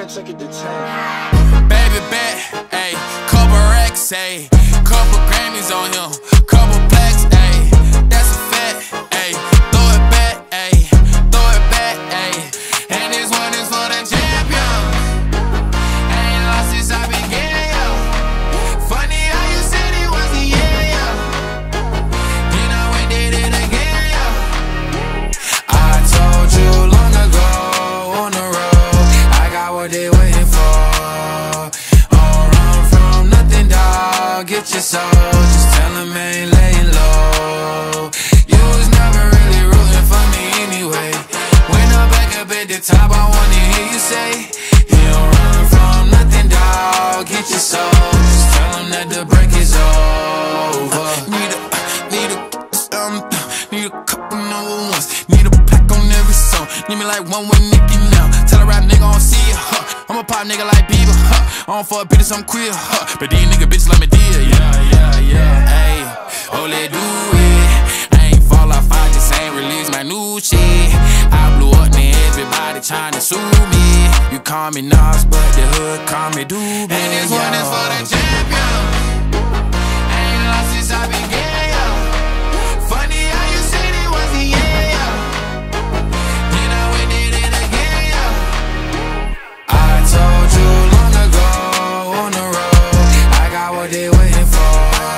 man, take it to 10. Baby bet, ayy, couple racks, ayy, couple Grammys on him, couple plaques, ayy, that's a fact, ayy, throw it back, ayy, throw it back, ayy, and this one is for the champion. Ain't lost since I began, yo. Funny how you said it was a year, yo. Then I went did it again, yo. I told you long ago on the road, I got what they waiting for. Get your soul, just tell him I ain't laying low. You was never really rooting for me anyway. When I'm back up at the top, I wanna hear you say, you don't run from nothing, dawg. Get your soul, just tell him that the break is over. Need a couple number ones. Need a pack on every song. Need me like one with Nicki now. Tell a rap nigga I don't see it, huh. I'm a pop nigga like Bieber, huh. I don't fuck bitches, I'm queer, huh. But these nigga bitches let me deal, yeah. Ayy, oh, let do it. I ain't fall off, I just ain't release my new shit. I blew up, man, everybody tryna sue me. You call me Nas, but the hood call me Doobie. And this one is for the champion. Ain't lost since I began, yo. Funny how you said it was a year, yo. Then I went did it again, yo. I told you long ago on the road, I got what they waiting for.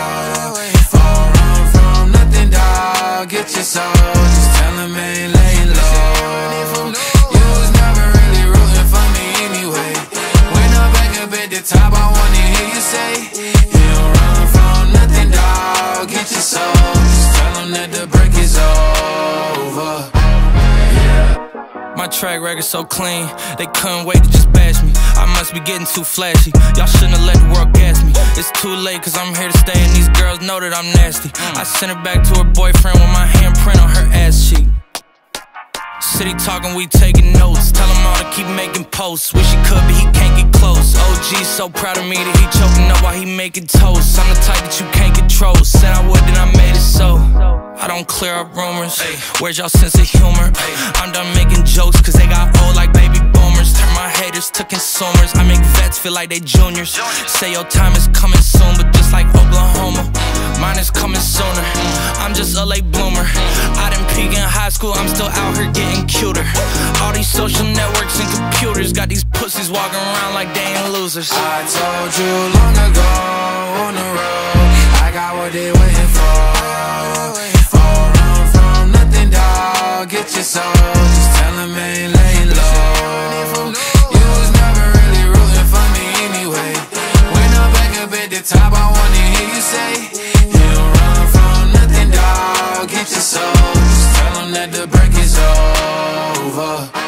Don't run from nothing, dawg. Get your soul, just tell him I ain't laying low. You was never really rooting for me anyway. When I'm back up at the top, I wanna hear you say, you don't run from nothing, dawg. Get your soul, just tell him that the break is over. My track record so clean, they couldn't wait to just bash me. I must be getting too flashy, y'all shouldn't have let the world gas me. It's too late cause I'm here to stay and these girls know that I'm nasty. I sent her back to her boyfriend with my handprint on her ass cheek. City talking, we taking notes. Tell him all to keep making posts. Wish he could, but he can't get close. OG so proud of me that he choking up while he making toast. I'm the type that you can't control. Said I would, then I made it so. I don't clear up rumors. Where's y'all sense of humor? I'm done making jokes cause they got old like baby boomers. Turn my haters to consumers. I make vets feel like they juniors. Say your time is coming soon, but just like Oklahoma, mine is coming sooner. I'm just a late bloomer. I didn't peak in high school, I'm still out here getting cuter. All these social networks and computers got these pussies walking around like they ain't losers. I told you long ago on the road, I got what they waiting for. Don't run from nothing, dawg. Get your soul, just tell him I ain't laying low. You was never really rooting for me anyway. When I'm back up at the top, I wanna hear you say, you don't run from nothing, dawg. Get your soul, just tell him that the break is over.